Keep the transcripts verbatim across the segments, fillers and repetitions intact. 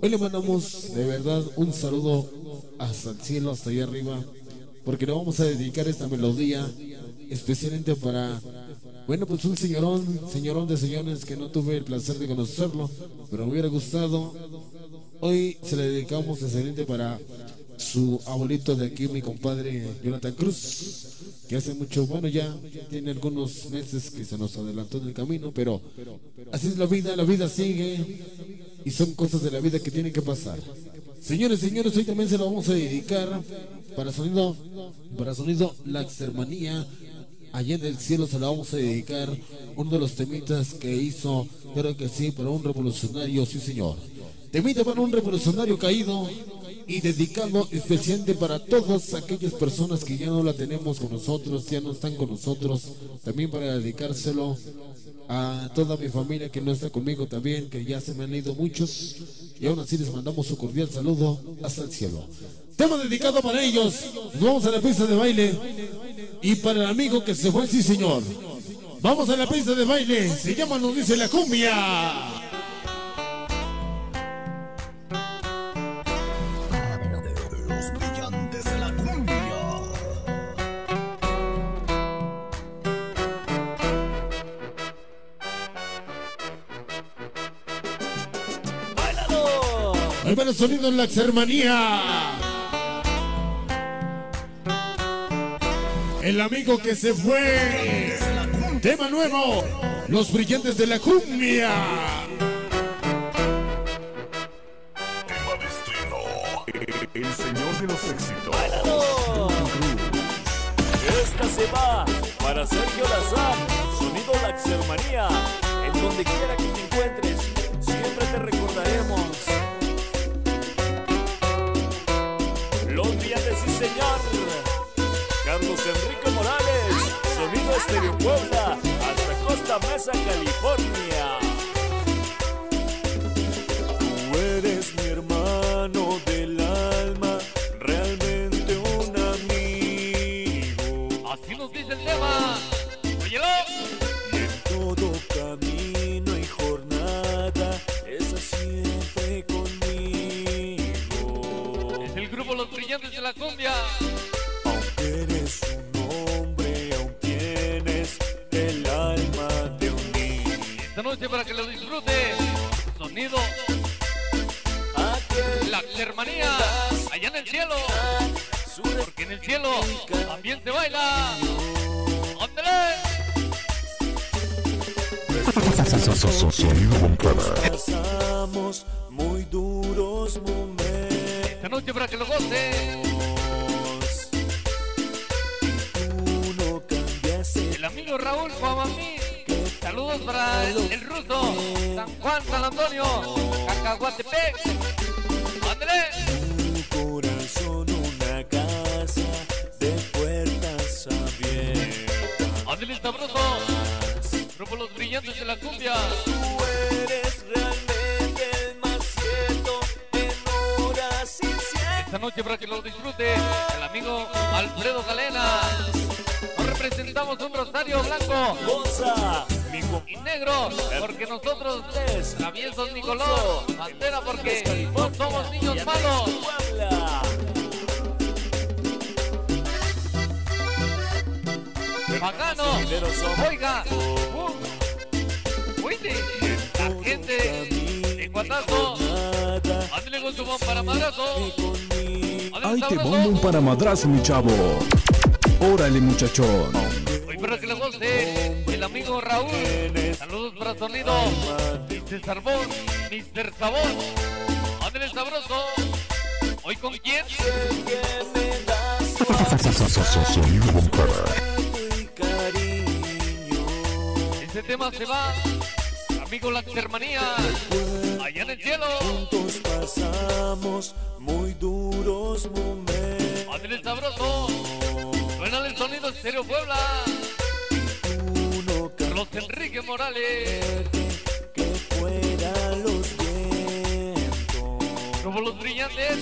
Hoy le mandamos de verdad un saludo hasta el cielo, hasta allá arriba, porque le vamos a dedicar esta melodía especialmente para, bueno, pues un señorón, señorón de señores que no tuve el placer de conocerlo, pero me hubiera gustado. Hoy se le dedicamos especialmente para su abuelito de aquí, mi compadre Jonathan Cruz, que hace mucho, bueno, ya tiene algunos meses que se nos adelantó en el camino, pero así es la vida, la vida sigue y son cosas de la vida que tienen que pasar. Señores, señores, hoy también se lo vamos a dedicar para sonido, para sonido La Xermanía. Allá en el cielo se la vamos a dedicar uno de los temitas que hizo, creo que sí, para un revolucionario, sí señor. Temita para un revolucionario caído y dedicado especialmente para todas aquellas personas que ya no la tenemos con nosotros, ya no están con nosotros. También para dedicárselo a toda mi familia que no está conmigo también, que ya se me han ido muchos. Y aún así les mandamos un cordial saludo hasta el cielo. Tema dedicado para ellos. Nos vamos a la pista de baile. Y para el amigo que se fue, sí señor. Vamos a la pista de baile. Se llama, nos dice la cumbia. Ahí va el sonido en La Xermanía. El amigo que se fue. Tema nuevo. Los brillantes de la cumbia. Tema destino. El señor de los éxitos. Esta se va para Sergio Lazar. Sonido La Xermanía. En donde quiera que te encuentres, siempre te recordaremos. Los brillantes, sí señor. Carlos Enrique Morales, sonido Estéreo Puebla, hasta Costa Mesa, California. Tú eres mi hermano del alma, realmente un amigo. Así nos dice el tema. Óyelo. Y en todo camino y jornada, estás siempre conmigo. Es el grupo Los Brillantes de la Cumbia. Eres un hombre, aún tienes el alma de un niño. Esta noche para que lo disfrute. Sonido Aquel La Xermanía. Allá en el cielo. Porque en el cielo también se baila. ¡Ándale! Sonido Bombada. Pasamos muy duros momentos. Esta noche para que lo goce. El amigo Raúl Guamamí. Saludos para el, el ruso San Juan, San Antonio, Cacahuatepec. ¡Ándale! Tu corazón una casa de puertas abiertas. ¡Ándale, sabroso! Grupo Los Brillantes de la Cumbia. Tú eres realmente el más cierto en horas inciertas. Esta noche para que lo disfrute el amigo Alfredo Galena. Nos representamos un rosario blanco Goza, mi y negro, porque nosotros traviesos ni color. Bandera porque no somos niños malos. Pagano, oiga, uh, oíste, la gente de Guatazo, ándale con su bomba para madrazo. Ahí te bombo un para madrazo, mi chavo. Órale, muchachón. Hoy para que le goce el amigo Raúl. Saludos para sonido mister Sarbón, mister Sabón. Ándale sabroso. ¿Hoy con quién? Sonido Bombada. Este tema se va, amigo La Xermanía, allá en el cielo. Juntos pasamos muy duros momentos. Ándale sabroso. Suena el sonido Estéreo Puebla. Carlos Enrique Morales. Que fuera los vientos. Como Los Brillantes.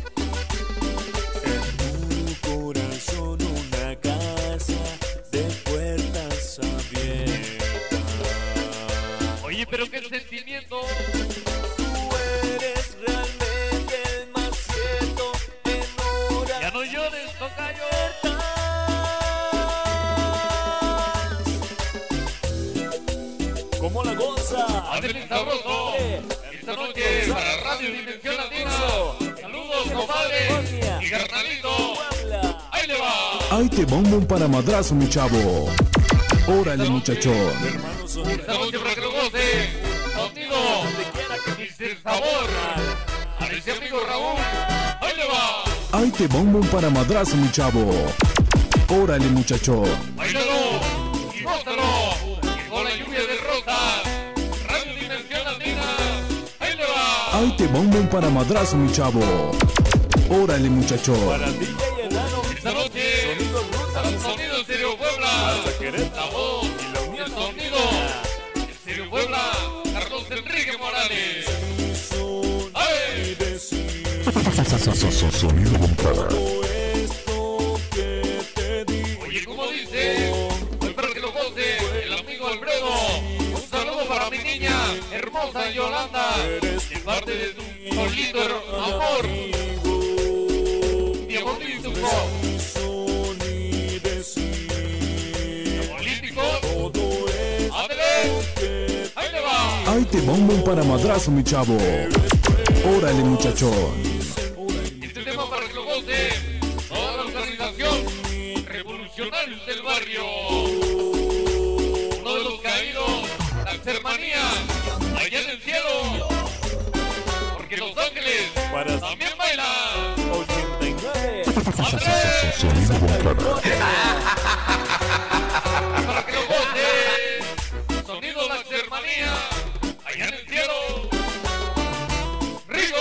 En tu corazón una casa de puertas abiertas. Oye, pero qué sentimiento. Tú eres realmente Dimensión Latina. Saludos, compadre. Y carnalito. Ahí le va. Ahí te va un buen para madrazo, mi chavo. Órale, muchachón. Esta noche para que lo goce. Sonido. mister Sabor. A ese amigo Raúl. Ahí le va. Ahí te va un buen para madrazo, mi chavo. Órale, muchachón. Báilalo y gózalo. Llegó la lluvia de rosas. Radio Dimensión Latina. Ahí le va. Ahí te va un buen para madrazo, mi chavo. Órale, muchachón. Para D J Enano, Esta noche. Sonido Ruta, El sonido Estéreo Puebla. hasta Querétaro. La voz Y la unión el sonido. Estéreo Puebla. Carlos Enrique Morales. ¡Ay! Sonido Bombada. Oye, como dice, hoy para que lo goce el amigo Alfredo. Un saludo para mi niña hermosa Yolanda, de parte de tu solito amor. Mi amorito. Político. Ándale. Ahí le va. Ahí te va un buen para madrazo, mi chavo. Órale, muchachón. Este tema para que lo goce toda la organización Revolucionarios del Barrio. Uno de los caídos, la Hermanía, allá en el cielo. Porque Los Ángeles Para también bailan. ochenta y nueve. Sonido Bombada. Para que lo goce sonido la Hermanía, allá en el cielo. Rico.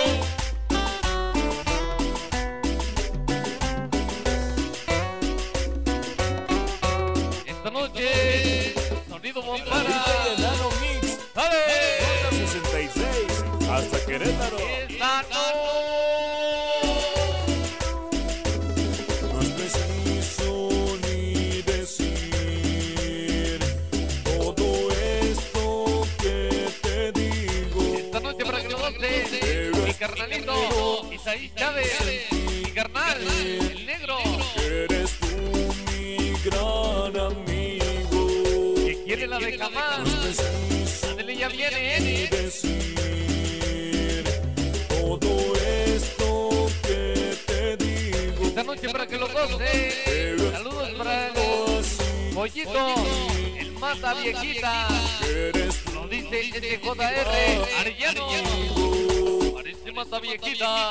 Esta noche, sonido D bombada. J Enano Mix. ¡Dale! Ruta sesenta y seis. Hasta Querétaro. Esta noche. No es preciso ni decir todo esto que te digo. Esta noche para que lo goce mi carnalito Isaí Chávez, mi carnal, el negro, Eres tú mi gran amigo. que quiere la de Camás. No es preciso Ándale, ya viene, ni ¿eh? decir todo esto que te digo. Esta noche para que lo goce. Saludos para el pollito, el mata viejita. Eres tú Lo dice S J R Arellano. Parece mata viejita.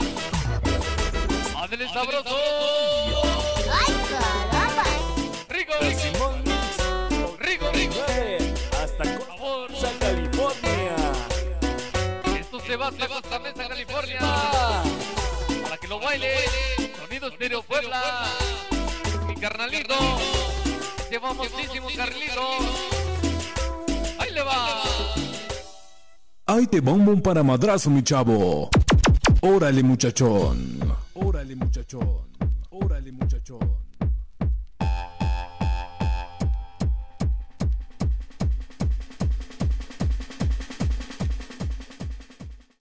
Ándale sabroso. ¡Ay, caramba! Rico, Simón Mix. rico, rico. nueve. Hasta Corsa, California. Esto se va hasta Costa Mesa, California. Para que lo baile. Sonido Estéreo Puebla. Mi carnalito. Ese famosísimo Carlito. Ahí le va. Ahí te va un buen para madrazo, mi chavo. Órale, muchachón. Órale, muchachón. Órale, muchachón.